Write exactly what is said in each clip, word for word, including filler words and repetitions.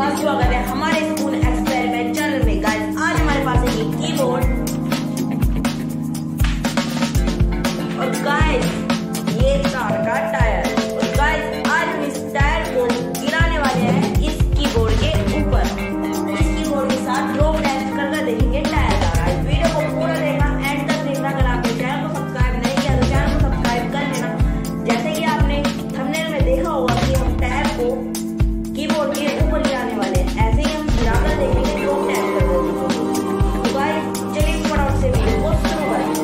का स्वागत है हमारे स्कूल एक्सपेरिमेंट चैनल में। गाइस आज हमारे पास है ये कीबोर्ड और गाइस ये कार का टायर। और गाइस आज हम इस टायर को गिराने वाले हैं इस कीबोर्ड के ऊपर। इस कीबोर्ड के साथ ड्रॉप टेस्ट करके देखेंगे टायर का। गाइस वीडियो को पूरा देखना, एंड तक देखना। अगर आपने चैनल को सब्सक्राइब नहीं किया तो चैनल को सब्सक्राइब कर लेना। जैसे कि आपने थंबनेल में देखा होगा कि हम टायर को कीबोर्ड के ऊपर गिराने वाले हैं, ऐसे ही हम गिराकर देखेंगे ड्रॉप टेस्ट कर देखेंगे। तो गाइस चलिए फटाफट से वीडियो को शुरू करें।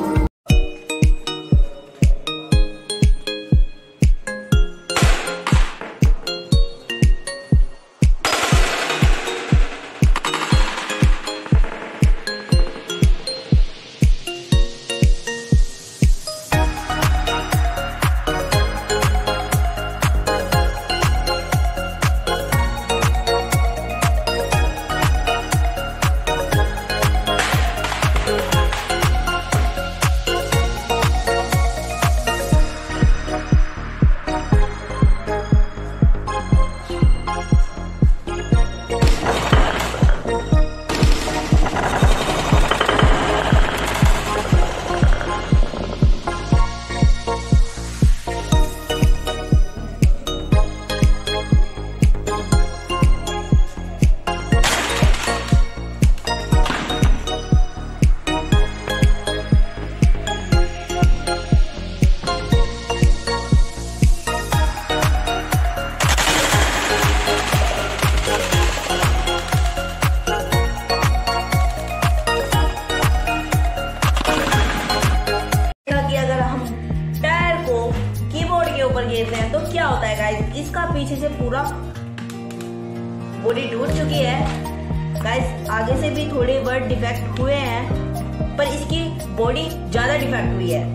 ऊपर गिरते हैं तो क्या होता है गाइस, इसका पीछे से पूरा बॉडी टूट चुकी है। गाइस आगे से भी थोड़े बहुत डिफेक्ट हुए हैं, पर इसकी बॉडी ज्यादा डिफेक्ट हुई है।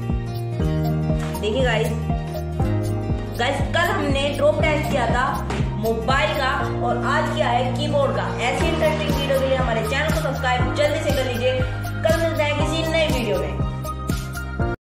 देखिए गाइस गाइस कल हमने ड्रॉप टेस्ट किया था मोबाइल का और आज किया है कीबोर्ड का। ऐसी इंटरेस्टिंग वीडियो के लिए हमारे चैनल को सब्सक्राइब जल्दी से कर लीजिए।